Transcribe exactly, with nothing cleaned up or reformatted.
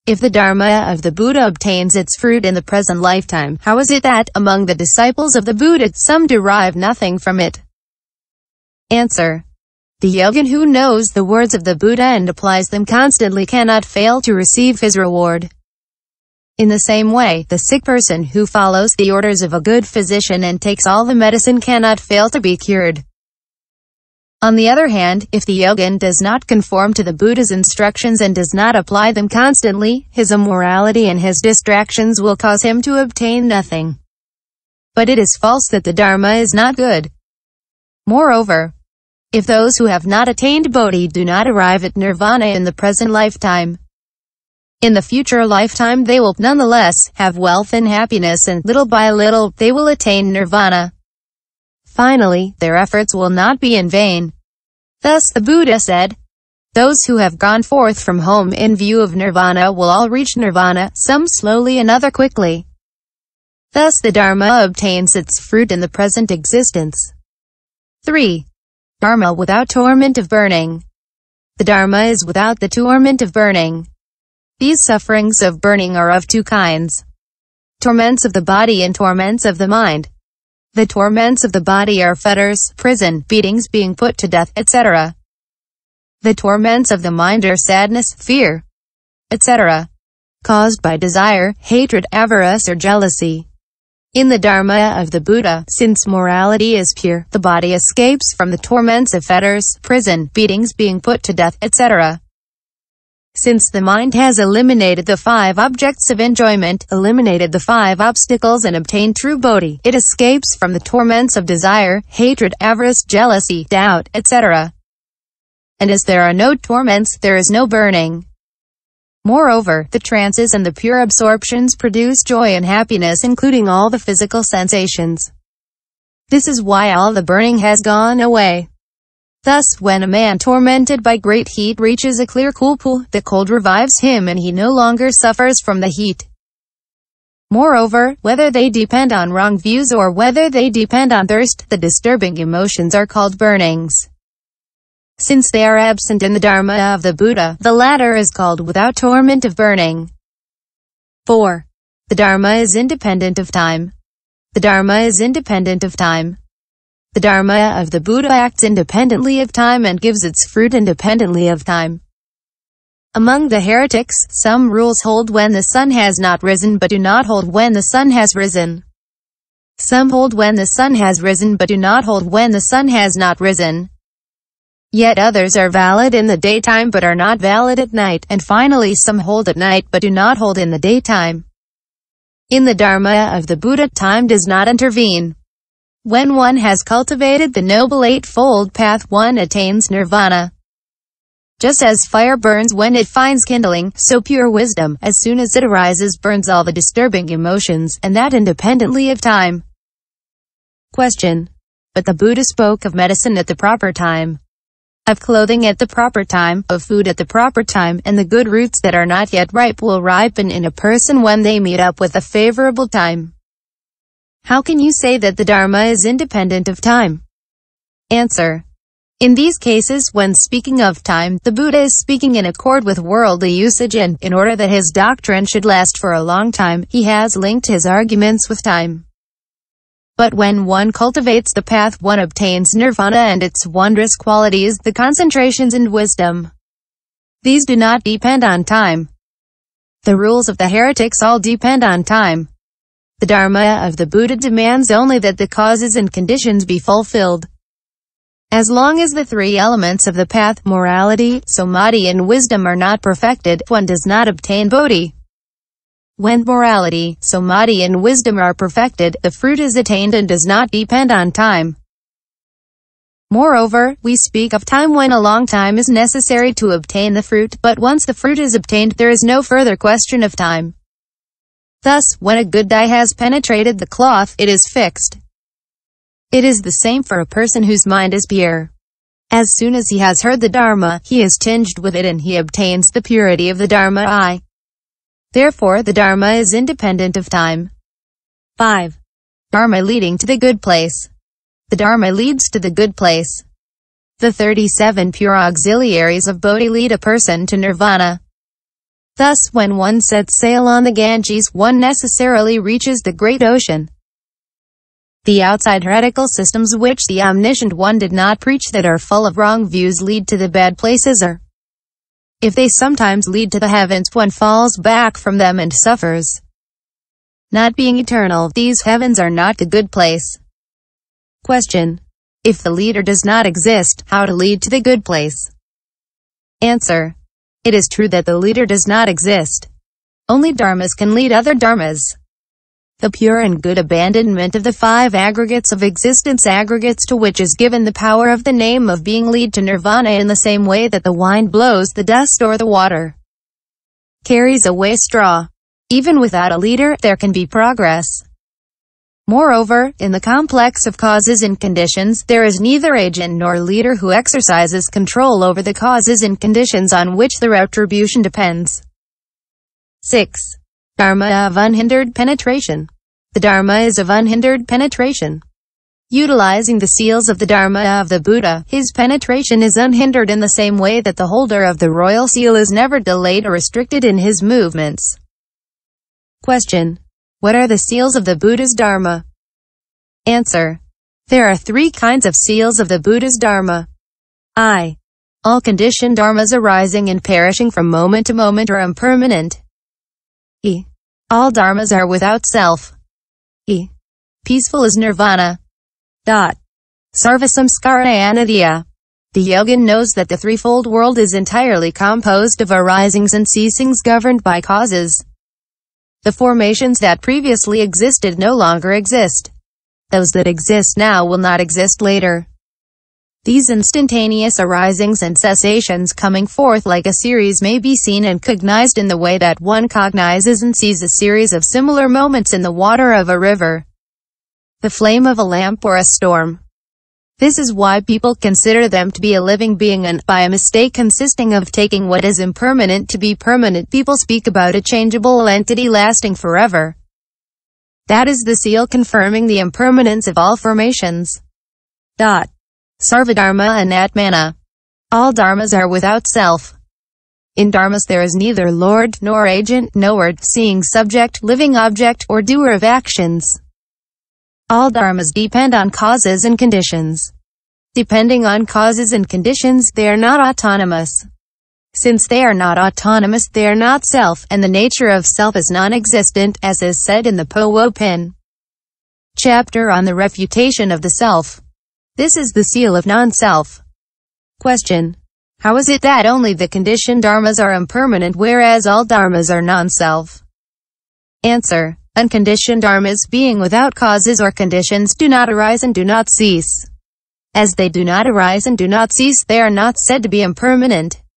If the Dharma of the Buddha obtains its fruit in the present lifetime, how is it that, among the disciples of the Buddha, some derive nothing from it? Answer. The yogin who knows the words of the Buddha and applies them constantly cannot fail to receive his reward. In the same way, the sick person who follows the orders of a good physician and takes all the medicine cannot fail to be cured. On the other hand, if the yogin does not conform to the Buddha's instructions and does not apply them constantly, his immorality and his distractions will cause him to obtain nothing. But it is false that the Dharma is not good. Moreover, if those who have not attained Bodhi do not arrive at nirvana in the present lifetime, in the future lifetime they will nonetheless have wealth and happiness, and little by little they will attain nirvana. Finally, their efforts will not be in vain. Thus the Buddha said, "Those who have gone forth from home in view of nirvana will all reach nirvana, some slowly and other quickly." Thus the Dharma obtains its fruit in the present existence. three. Dharma without torment of burning. The Dharma is without the torment of burning. These sufferings of burning are of two kinds: torments of the body and torments of the mind. The torments of the body are fetters, prison, beatings, being put to death, et cetera. The torments of the mind are sadness, fear, et cetera, caused by desire, hatred, avarice, or jealousy. In the Dharma of the Buddha, since morality is pure, the body escapes from the torments of fetters, prison, beatings, being put to death, et cetera. Since the mind has eliminated the five objects of enjoyment, eliminated the five obstacles and obtained true Bodhi, it escapes from the torments of desire, hatred, avarice, jealousy, doubt, et cetera. And as there are no torments, there is no burning. Moreover, the trances and the pure absorptions produce joy and happiness, including all the physical sensations. This is why all the burning has gone away. Thus, when a man tormented by great heat reaches a clear cool pool, the cold revives him and he no longer suffers from the heat. Moreover, whether they depend on wrong views or whether they depend on thirst, the disturbing emotions are called burnings. Since they are absent in the Dharma of the Buddha, the latter is called without torment of burning. four. The Dharma is independent of time. The Dharma is independent of time. The Dharma of the Buddha acts independently of time and gives its fruit independently of time. Among the heretics, some rules hold when the sun has not risen but do not hold when the sun has risen. Some hold when the sun has risen but do not hold when the sun has not risen. Yet others are valid in the daytime but are not valid at night, and finally some hold at night but do not hold in the daytime. In the Dharma of the Buddha, time does not intervene. When one has cultivated the Noble Eightfold Path, one attains nirvana. Just as fire burns when it finds kindling, so pure wisdom, as soon as it arises, burns all the disturbing emotions, and that independently of time. Question. But the Buddha spoke of medicine at the proper time, of clothing at the proper time, of food at the proper time, and the good roots that are not yet ripe will ripen in a person when they meet up with a favorable time. How can you say that the Dharma is independent of time? Answer. In these cases, when speaking of time, the Buddha is speaking in accord with worldly usage, and, in order that his doctrine should last for a long time, he has linked his arguments with time. But when one cultivates the path, one obtains nirvana and its wondrous qualities, the concentrations and wisdom. These do not depend on time. The rules of the heretics all depend on time. The Dharma of the Buddha demands only that the causes and conditions be fulfilled. As long as the three elements of the path, morality, samadhi and wisdom, are not perfected, one does not obtain Bodhi. When morality, samadhi and wisdom are perfected, the fruit is attained and does not depend on time. Moreover, we speak of time when a long time is necessary to obtain the fruit, but once the fruit is obtained, there is no further question of time. Thus, when a good dye has penetrated the cloth, it is fixed. It is the same for a person whose mind is pure. As soon as he has heard the Dharma, he is tinged with it and he obtains the purity of the Dharma I. Therefore the Dharma is independent of time. five. Dharma leading to the good place. The Dharma leads to the good place. The thirty-seven pure auxiliaries of Bodhi lead a person to nirvana. Thus, when one sets sail on the Ganges, one necessarily reaches the great ocean. The outside heretical systems which the omniscient one did not preach, that are full of wrong views, lead to the bad places, or if they sometimes lead to the heavens, one falls back from them and suffers. Not being eternal, these heavens are not the good place. Question. If the leader does not exist, how to lead to the good place? Answer. It is true that the leader does not exist. Only dharmas can lead other dharmas. The pure and good abandonment of the five aggregates of existence, aggregates to which is given the power of the name of being, lead to nirvana in the same way that the wind blows the dust or the water carries away straw. Even without a leader, there can be progress. Moreover, in the complex of causes and conditions, there is neither agent nor leader who exercises control over the causes and conditions on which the retribution depends. six. Dharma of unhindered penetration. The Dharma is of unhindered penetration. Utilizing the seals of the Dharma of the Buddha, his penetration is unhindered in the same way that the holder of the royal seal is never delayed or restricted in his movements. Question. What are the seals of the Buddha's Dharma? Answer. There are three kinds of seals of the Buddha's Dharma. I. All conditioned dharmas arising and perishing from moment to moment are impermanent. E. All dharmas are without self. E. Peaceful is nirvana. Dot. Sarvasamskara anidya. The yogin knows that the threefold world is entirely composed of arisings and ceasings governed by causes. The formations that previously existed no longer exist. Those that exist now will not exist later. These instantaneous arisings and cessations coming forth like a series may be seen and cognized in the way that one cognizes and sees a series of similar moments in the water of a river, the flame of a lamp, or a storm. This is why people consider them to be a living being, and, by a mistake consisting of taking what is impermanent to be permanent, people speak about a changeable entity lasting forever. That is the seal confirming the impermanence of all formations. Dot. Sarvadharma anatmana. All dharmas are without self. In dharmas there is neither lord, nor agent, nor seeing subject, living object, or doer of actions. All dharmas depend on causes and conditions. Depending on causes and conditions, they are not autonomous. Since they are not autonomous, they are not self, and the nature of self is non-existent, as is said in the Po Wo Pin chapter on the refutation of the self. This is the seal of non-self. Question. How is it that only the conditioned dharmas are impermanent, whereas all dharmas are non-self? Answer. Unconditioned dharmas, being without causes or conditions, do not arise and do not cease. As they do not arise and do not cease, they are not said to be impermanent.